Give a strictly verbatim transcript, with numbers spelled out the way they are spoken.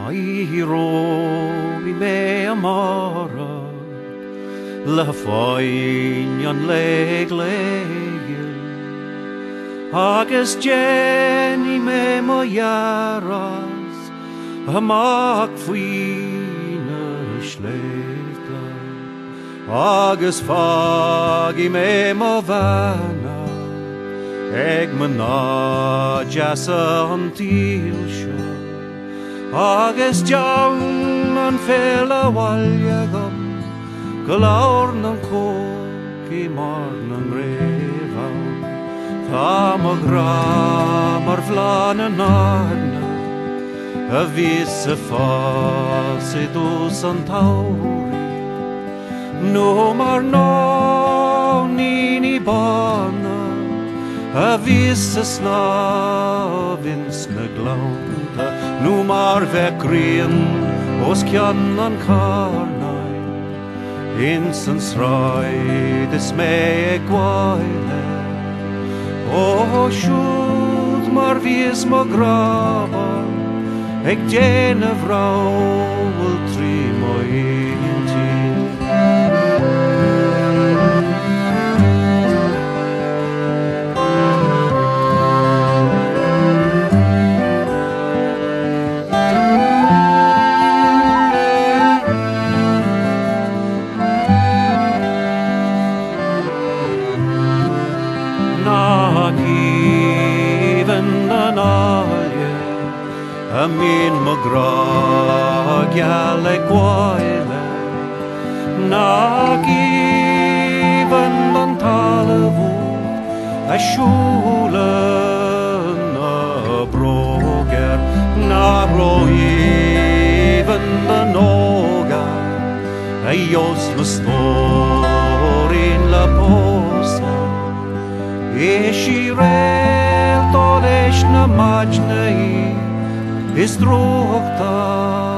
Iro mi me amara la foin an leg legil agus Jenny me mo yaras hamak fuina schlechtla agus fagi me mo vana eg mana jasa an tilsho agus jang an fela waljagam Galaur nan koki mar nan revan Tha ma gra mar vlan an arna A visse fase dos an tauri No mar no nini bana A visse snavins na glaunta Nu mar vekrin os kjan an karna Insens ride sme gwaile O sjúd mar vies ma grava Eg djene vrauwel tri mo intil Amin mo gra Gaelic waile Nag even an talavod A shule na broger Na ro even an oga A jos na storin la posa E si rel tolesh na majnei Is droogta